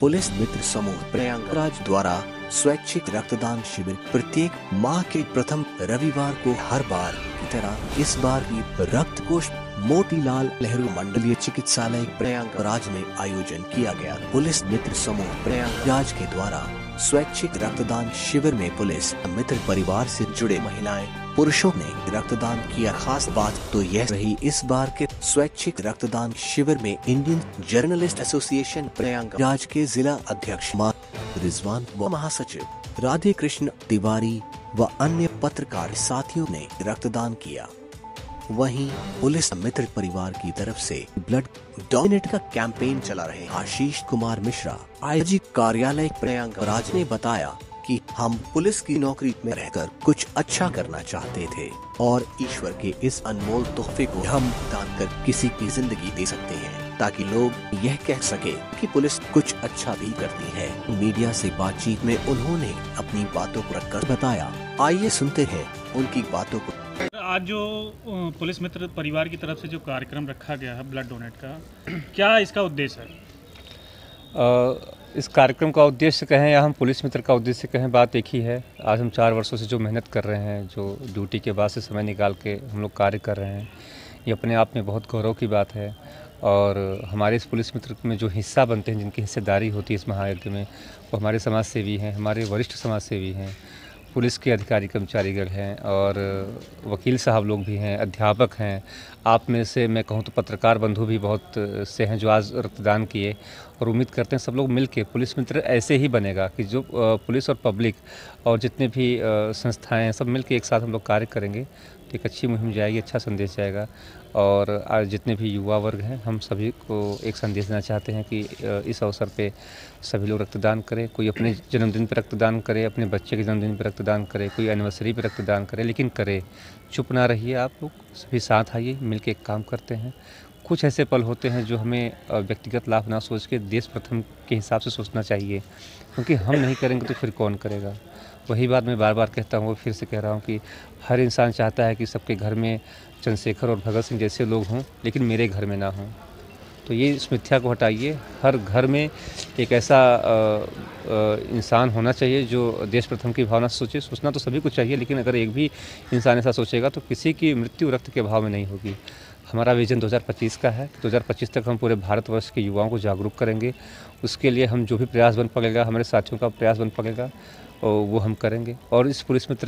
Police मित्र समूह प्रयागराज द्वारा स्वैच्छिक रक्तदान शिविर प्रत्येक माह के प्रथम रविवार को हर बार की तरह इस बार भी रक्त कोष मोतीलाल नेहरू मंडलीय चिकित्सालय प्रयागराज में आयोजन किया गया। पुलिस मित्र समूह प्रयागराज के द्वारा स्वैच्छिक रक्तदान शिविर में पुलिस मित्र परिवार से जुड़े महिलाएं पुरुषों ने रक्तदान किया। खास बात तो यह रही इस बार के स्वैच्छिक रक्तदान शिविर में इंडियन जर्नलिस्ट एसोसिएशन प्रयागराज के जिला अध्यक्ष रिजवान व महासचिव राधे कृष्ण तिवारी व अन्य पत्रकार साथियों ने रक्तदान किया। वहीं पुलिस मित्र परिवार की तरफ से ब्लड डोनेट का कैंपेन चला रहे आशीष कुमार मिश्रा आईजी कार्यालय प्रयागराज ने बताया कि हम पुलिस की नौकरी में रहकर कुछ अच्छा करना चाहते थे और ईश्वर के इस अनमोल तोहफे को हम दान कर किसी की जिंदगी दे सकते हैं ताकि लोग यह कह सके कि पुलिस कुछ अच्छा भी करती है। मीडिया से बातचीत में उन्होंने अपनी बातों को रखकर बताया। आइए सुनते हैं उनकी बातों को। आज जो पुलिस मित्र परिवार की तरफ से जो कार्यक्रम रखा गया है ब्लड डोनेट का, क्या इसका उद्देश्य है? इस कार्यक्रम का उद्देश्य कहें या हम पुलिस मित्र का उद्देश्य कहें, बात एक ही है। आज हम 4 वर्षों से जो मेहनत कर रहे हैं, जो ड्यूटी के बाद से समय निकाल के हम लोग कार्य कर रहे हैं, ये अपने आप में बहुत गौरव की बात है। और हमारे इस पुलिस मित्र में जो हिस्सा बनते हैं, जिनकी हिस्सेदारी होती है इस महायज्ञ में, वो हमारे समाज सेवी हैं, हमारे वरिष्ठ समाज सेवी हैं, पुलिस के अधिकारी कर्मचारीगण हैं और वकील साहब लोग भी हैं, अध्यापक हैं। आप में से मैं कहूँ तो पत्रकार बंधु भी बहुत से हैं जो आज रक्तदान किए, और उम्मीद करते हैं सब लोग मिल के पुलिस मित्र ऐसे ही बनेगा कि जो पुलिस और पब्लिक और जितने भी संस्थाएं हैं सब मिल के एक साथ हम लोग कार्य करेंगे तो एक अच्छी मुहिम जाएगी, अच्छा संदेश जाएगा। और आज जितने भी युवा वर्ग हैं, हम सभी को एक संदेश देना चाहते हैं कि इस अवसर पे सभी लोग रक्तदान करें। कोई अपने जन्मदिन पर रक्तदान करे, अपने बच्चे के जन्मदिन पर रक्तदान करे, कोई एनिवर्सरी पर रक्तदान करे, लेकिन करे, चुप ना रहिए। आप लोग सभी साथ आइए, मिल के एक काम करते हैं। कुछ ऐसे पल होते हैं जो हमें व्यक्तिगत लाभ ना सोच के देश प्रथम के हिसाब से सोचना चाहिए, क्योंकि हम नहीं करेंगे तो फिर कौन करेगा। वही बात मैं बार बार कहता हूँ, वो फिर से कह रहा हूँ कि हर इंसान चाहता है कि सबके घर में चंद्रशेखर और भगत सिंह जैसे लोग हों, लेकिन मेरे घर में ना हों। तो ये इस मिथ्या को हटाइए। हर घर में एक ऐसा इंसान होना चाहिए जो देश प्रथम की भावना से सोचे। सोचना तो सभी को चाहिए, लेकिन अगर एक भी इंसान ऐसा सोचेगा तो किसी की मृत्यु रक्त के भाव में नहीं होगी। हमारा विजन 2025 का है। 2025 तक हम पूरे भारतवर्ष के युवाओं को जागरूक करेंगे। उसके लिए हम जो भी प्रयास बन पड़ेगा, हमारे साथियों का प्रयास बन पड़ेगा, और वो हम करेंगे। और इस पुलिस मित्र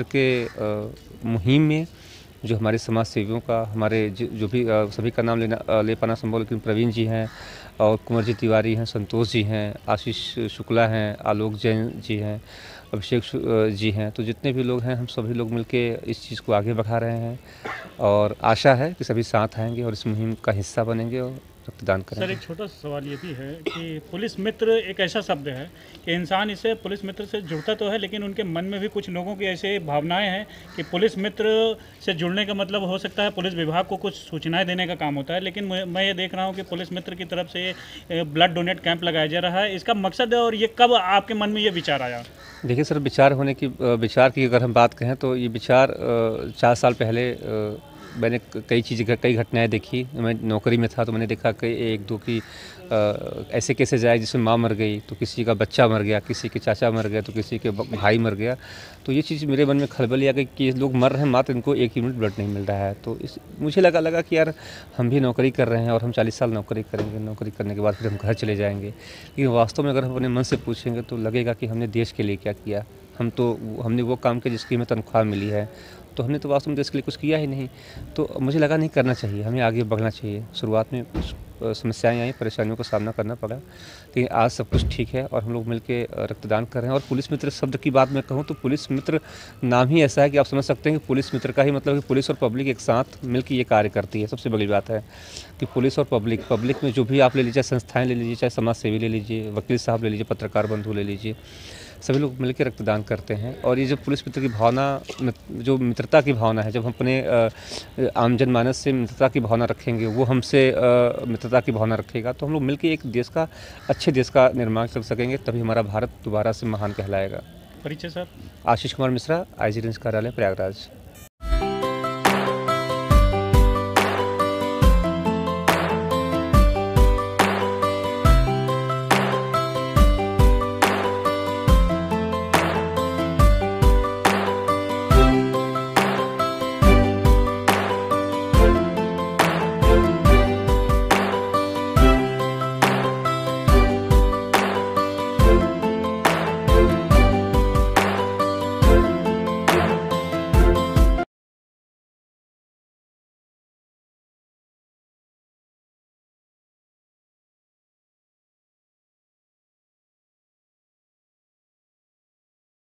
के मुहिम में जो हमारे समाज सेवियों का, हमारे जो भी सभी का नाम ले पाना संभव, लेकिन प्रवीण जी हैं और कुंवर जी तिवारी हैं, संतोष जी हैं, आशीष शुक्ला हैं, आलोक जैन जी हैं, अभिषेक जी हैं, तो जितने भी लोग हैं हम सभी लोग मिलके इस चीज़ को आगे बढ़ा रहे हैं। और आशा है कि सभी साथ आएंगे और इस मुहिम का हिस्सा बनेंगे और रक्तदान करेंगे। सर, एक छोटा सा सवाल ये भी है कि पुलिस मित्र एक ऐसा शब्द है कि इंसान इसे पुलिस मित्र से जुड़ता तो है, लेकिन उनके मन में भी कुछ लोगों की ऐसे भावनाएं हैं कि पुलिस मित्र से जुड़ने का मतलब हो सकता है पुलिस विभाग को कुछ सूचनाएं देने का काम होता है। लेकिन मैं ये देख रहा हूँ कि पुलिस मित्र की तरफ से ब्लड डोनेट कैंप लगाया जा रहा है। इसका मकसद है और ये कब आपके मन में ये विचार आया? देखिए सर, विचार की अगर हम बात कहें तो ये विचार 4 साल पहले मैंने कई घटनाएं देखी। मैं नौकरी में था तो मैंने देखा कि 1-2 की ऐसे केसेस आए जिसमें माँ मर गई, तो किसी का बच्चा मर गया, किसी के चाचा मर गया, तो किसी के भाई मर गया। तो ये चीज़ मेरे मन में खलबली आ गई कि लोग मर रहे हैं, मात्र इनको 1 यूनिट ब्लड नहीं मिल रहा है। तो मुझे लगा कि यार हम भी नौकरी कर रहे हैं और हम 40 साल नौकरी करेंगे, नौकरी करने के बाद फिर हम घर चले जाएंगे। लेकिन वास्तव में अगर हम अपने मन से पूछेंगे तो लगेगा कि हमने देश के लिए क्या किया। हमने वो काम किया जिसकी हमें तनख्वाह मिली है, तो हमने तो वास्तव में देश के लिए कुछ किया ही नहीं। तो मुझे लगा नहीं करना चाहिए, हमें आगे बढ़ना चाहिए। शुरुआत में कुछ समस्याएं आई, परेशानियों का सामना करना पड़ा, लेकिन आज सब कुछ ठीक है और हम लोग मिलके रक्तदान कर रहे हैं। और पुलिस मित्र शब्द की बात मैं कहूँ तो पुलिस मित्र नाम ही ऐसा है कि आप समझ सकते हैं कि पुलिस मित्र का ही मतलब कि पुलिस और पब्लिक एक साथ मिलकर ये कार्य करती है। सबसे बड़ी बात है कि पुलिस और पब्लिक में जो भी आप ले लीजिए, संस्थाएँ ले लीजिए, चाहे समाज सेवी ले लीजिए, वकील साहब ले लीजिए, पत्रकार बंधु ले लीजिए, सभी लोग मिलकर रक्तदान करते हैं। और ये जो पुलिस मित्र की भावना, जो मित्रता की भावना है, जब हम अपने आम जनमानस से मित्रता की भावना रखेंगे, वो हमसे मित्रता की भावना रखेगा, तो हम लोग मिलकर एक अच्छे देश का निर्माण कर सकेंगे। तभी हमारा भारत दोबारा से महान कहलाएगा। परिचय sir? Ashish Kumar Mishra, IG range कार्यालय प्रयागराज।